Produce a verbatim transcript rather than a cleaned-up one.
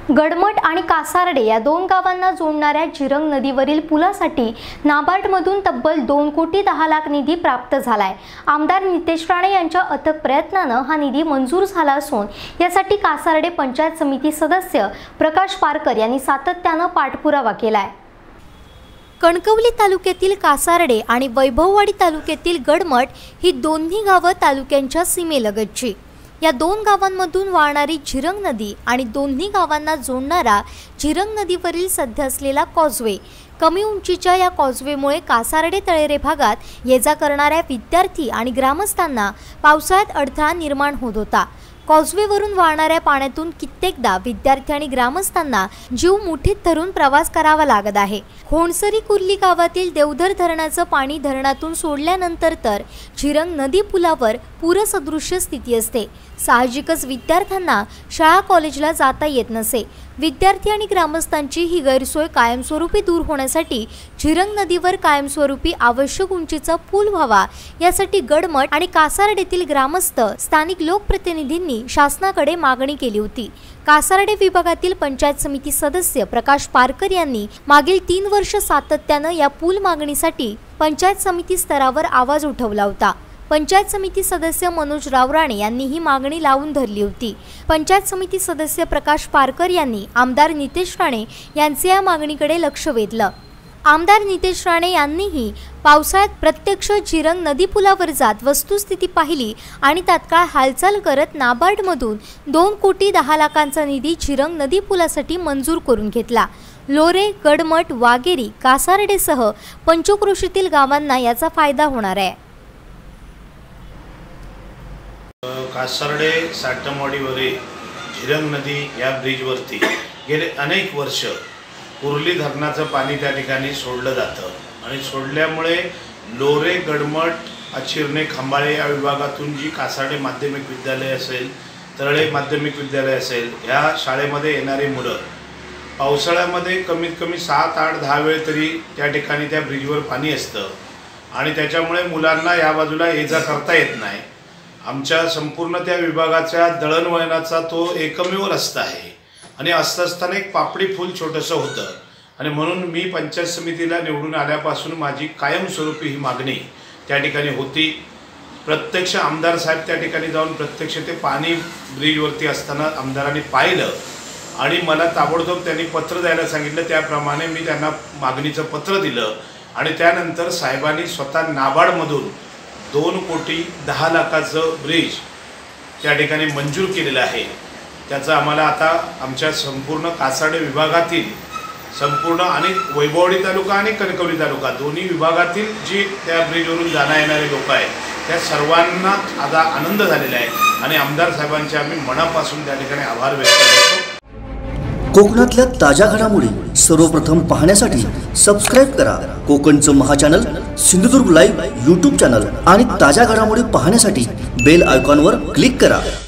गडमट आणि कासारडे या दोन गावांना जोडणाऱ्या झिरंग नदीवरील पुलासाठी नाबार्डमधून तब्बल दोन कोटी दहा लाख निधी प्राप्त झालाय। आमदार नितेश राणे यांच्या अथक प्रयत्नानं हा निधी मंजूर झाला असून यासाठी कासारडे पंचायत समिती सदस्य प्रकाश पारकर यांनी सातत्यानं पाठपुरावा केलाय। कणकवली तालुक्यातील कासारडे आणि वैभववाडी तालुक्यातील गडमट ही दोन्ही गावं तालुक्यांच्या सीमेलगतची। या दोन गावांमधून वाहणारी झिरंग नदी आणि दोन्ही गावांना जोडणारा झिरंग नदीवरील सध्या असलेला कॉजवे, कमी उंचीच्या या कॉजवेमुळे कासारडे तळेरे भागात ये जा करणाऱ्या विद्यार्थी आणि ग्रामस्थांना पावसाळ्यात अडथळा निर्माण होत होता। कॉजवेवरून वाहणाऱ्या पाण्यातून कित्येकदा विद्यार्थी आणि ग्रामस्थांना जीव मुठीत धरून प्रवास करावा लागत आहे। होणसरी कुर्ली गावातील देवधर धरणाचं पाणी धरणातून सोडल्यानंतर तर झिरंग नदी पुलावर पूरसदृश्य स्थिती असते। साहजिकच विद्यार्थ्यांना शाळा कॉलेजला जाता येत नसे। विद्यार्थी आणि ग्रामस्थांची ही गैरसोय कायमस्वरूपी दूर होण्यासाठी झिरंग नदीवर कायमस्वरूपी आवश्यक उंचीचा पूल व्हावा यासाठी गडमट आणि कासारडेतील ग्रामस्थ स्थानिक लोकप्रतिनिधींनी शासनाकडे मागणी केली होती। कासारडे विभागातील पंचायत समिती सदस्य प्रकाश पारकर यांनी मागील तीन वर्ष सातत्यानं या पूल मागणीसाठी पंचायत समिती स्तरावर आवाज उठवला होता। पंचायत समिती सदस्य मनोज रावराणे यांनी ही मागणी लावून धरली होती। पंचायत समिती सदस्य प्रकाश पारकर यांनी आमदार नितेश राणे यांचे या मागणीकडे लक्ष वेधलं। आमदार नितेश राणे यांनीही पावसाळ्यात प्रत्यक्ष झिरंग नदी पुलावर जात वस्तुस्थिती पाहिली आणि तात्काळ हालचाल करत नाबार्डमधून दोन कोटी दहा लाखांचा निधी झिरंग नदी पुलासाठी मंजूर करून घेतला। लोरे, गडमट, वाघेरी, कासारडेसह पंचक्रोशीतील गावांना याचा फायदा होणार आहे। कासारडे साठमवाडीवरील झिरंग नदी या ब्रिजवरती गेले अनेक वर्ष कुर्ली धरणाचं पाणी त्या ठिकाणी सोडलं जातं आणि सोडल्यामुळे लोरे, गडमट, अचिरणे, खंबाळे या विभागातून जी कासारडे माध्यमिक विद्यालय असेल, तळळे माध्यमिक विद्यालय असेल, ह्या शाळेमध्ये येणारी मुलं पावसाळ्यामध्ये कमीत कमी सात आठ दहा वेळ तरी त्या ठिकाणी त्या ब्रिजवर पाणी असतं आणि त्याच्यामुळे मुलांना या बाजूला ये जा करता येत नाही। आमच्या संपूर्ण त्या विभागाच्या दळणवळणाचा तो एकमेव रस्ता आहे आणि असं असताना एक पापडी फूल छोटंसं होतं आणि म्हणून मी पंचायत समितीला निवडून आल्यापासून माझी कायमस्वरूपी ही मागणी त्या ठिकाणी होती। प्रत्यक्ष आमदार साहेब त्या ठिकाणी जाऊन प्रत्यक्ष ते पाणी ब्रिजवरती असताना आमदारांनी पाहिलं आणि मला ताबडतोब त्यांनी पत्र द्यायला सांगितलं। त्याप्रमाणे मी त्यांना मागणीचं पत्र दिलं आणि त्यानंतर साहेबांनी स्वतः नाबार्डमधून दोन कोटी दहा लाखाचं ब्रिज त्या ठिकाणी मंजूर केलेलं आहे। त्याचा आम्हाला आता आमच्या संपूर्ण कासारडे विभागातील संपूर्ण आणि वैभववाडी तालुका आणि कणकवली तालुका दोन्ही विभागातील जी त्या ब्रिजवरून जाणं येणारे लोक आहेत त्या सर्वांना आता आनंद झालेला आहे आणि आमदार साहेबांचे आम्ही मनापासून त्या ठिकाणी आभार व्यक्त करतो। कोकणातल्या ताज्या घडामोडी सर्वप्रथम पाहण्यासाठी सबस्क्राइब करा कोकणचं महाचॅनल सिंधुदुर्ग लाईव्ह यूट्यूब चॅनल आणि ताज्या घडामोडी पाहण्यासाठी बेल आयकॉनवर क्लिक करा।